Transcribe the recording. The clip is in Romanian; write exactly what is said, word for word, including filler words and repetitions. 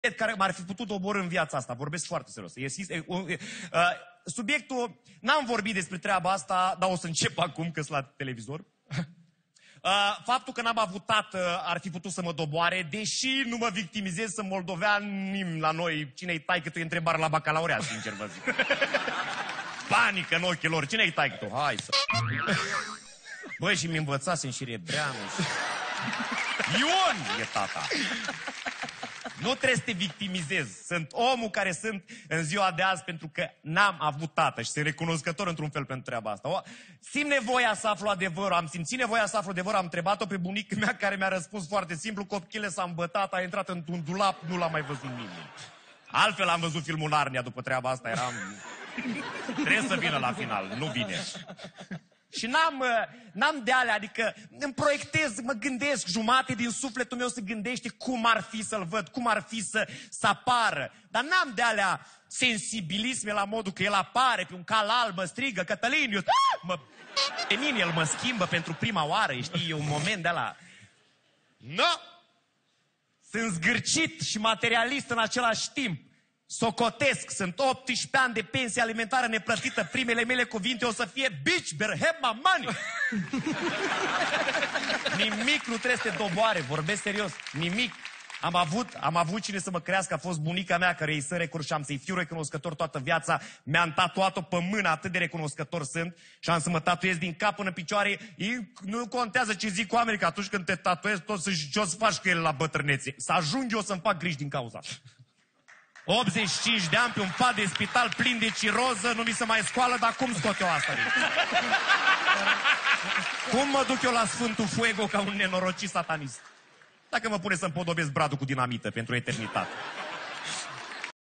care m-ar fi putut doborî în viața asta. Vorbesc foarte serios. E, e, uh, subiectul, n-am vorbit despre treaba asta, dar o să încep acum, că sunt la televizor. Uh, faptul că n-am avut tată ar fi putut să mă doboare, deși nu mă victimizez, sunt moldovean la noi. Cine-i taică tu? E întrebare la bacalaureat, sincer vă zic. Panică în ochii lor. Cine-i taică tu? Hai să... Băi, și mi învățasem și Rebreanu și... Ion e tata. Nu trebuie să te victimizezi. Sunt omul care sunt în ziua de azi pentru că n-am avut tată și sunt recunoscător într-un fel pentru treaba asta. O, simt nevoia să aflu adevărul. Am simțit nevoia să aflu adevărul. Am întrebat-o pe bunica mea care mi-a răspuns foarte simplu. Copchile s-a îmbătat, a intrat într-un dulap, nu l-a mai văzut nimeni. Altfel am văzut filmul Narnia după treaba asta. Eram... Trebuie să vină la final, nu vine. Și n-am, n-am de alea, adică îmi proiectez, mă gândesc, jumate din sufletul meu se gândește cum ar fi să-l văd, cum ar fi să, să apară. Dar n-am de alea sensibilisme la modul că el apare pe un cal alb, mă strigă, Cătălin, eu, mă, pe mine el mă schimbă pentru prima oară, știi, e un moment de ala. No! Sunt zgârcit și materialist în același timp. Socotesc, sunt optsprezece ani de pensie alimentară neplătită. Primele mele cuvinte o să fie bitch, better have my money. Nimic nu trebuie să te doboare, vorbesc serios, nimic. Am avut, am avut cine să mă crească, a fost bunica mea care îi să recunosc și am să-i fiu recunoscător toată viața. Mi-am tatuat-o pe mână, atât de recunoscător sunt și am să mă tatuez din cap până în picioare. Ei, nu contează ce zic oamenii, că atunci când te tatuezi tot să ce o să faci cu el la bătrânețe. Să ajung eu să-mi fac griji din cauza asta. optzeci și cinci de ani pe un pat de spital plin de ciroză, nu mi se mai scoală, dar cum scot eu asta? Cum mă duc eu la Sfântul Fuego ca un nenorocit satanist? Dacă mă pune să-mi podobesc bradul cu dinamită pentru eternitate.